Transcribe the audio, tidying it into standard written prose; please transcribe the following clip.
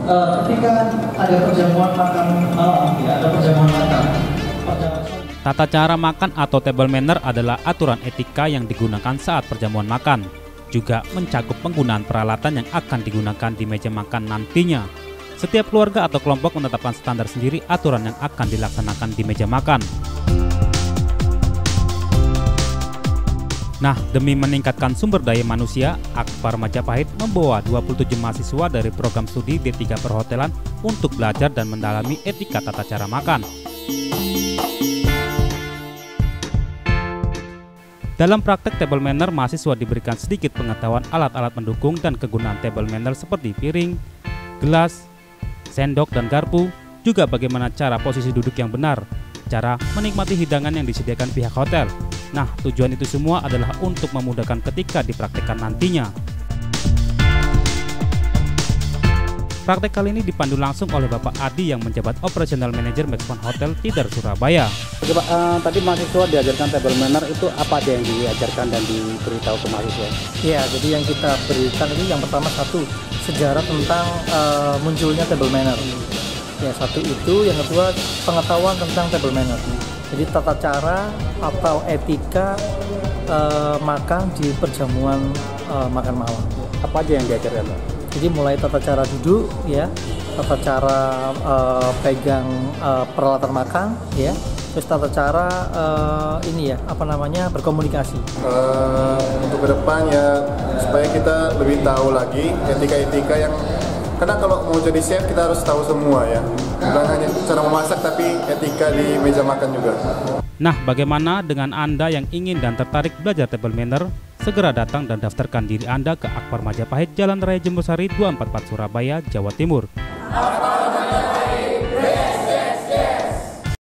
Ketika ada perjamuan makan malam, ya, ada perjamuan makan. Tata cara makan atau table manner adalah aturan etika yang digunakan saat perjamuan makan. Juga mencakup penggunaan peralatan yang akan digunakan di meja makan nantinya. Setiap keluarga atau kelompok menetapkan standar sendiri aturan yang akan dilaksanakan di meja makan. Nah, demi meningkatkan sumber daya manusia, Akbar Majapahit membawa 27 mahasiswa dari program studi D3 Perhotelan untuk belajar dan mendalami etika tata cara makan. Dalam praktek table manner, mahasiswa diberikan sedikit pengetahuan alat-alat pendukung dan kegunaan table manner seperti piring, gelas, sendok, dan garpu, juga bagaimana cara posisi duduk yang benar, cara menikmati hidangan yang disediakan pihak hotel. Nah, tujuan itu semua adalah untuk memudahkan ketika dipraktekkan nantinya. Praktek kali ini dipandu langsung oleh Bapak Adi yang menjabat Operational Manager Max Fun Hotel Tidar, Surabaya. Oke Pak, tadi mahasiswa diajarkan table manner itu apa aja yang diajarkan dan diberitahu ke mahasiswa? Ya, jadi yang kita berikan itu yang pertama satu, sejarah tentang munculnya table manner. Ya, satu itu, yang kedua pengetahuan tentang table manner. Jadi tata cara atau etika makan di perjamuan makan malam. Apa aja yang diajarkan Pak? Jadi mulai tata cara duduk, ya, tata cara pegang peralatan makan, ya, terus tata cara berkomunikasi. Untuk kedepannya supaya kita lebih tahu lagi etika-etika yang, karena kalau mau jadi chef kita harus tahu semua ya, bukan hanya cara memasak tapi etika di meja makan juga. Nah, bagaimana dengan Anda yang ingin dan tertarik belajar table manner? Segera datang dan daftarkan diri Anda ke Akbar Majapahit, Jalan Raya Jembusari 244 Surabaya, Jawa Timur.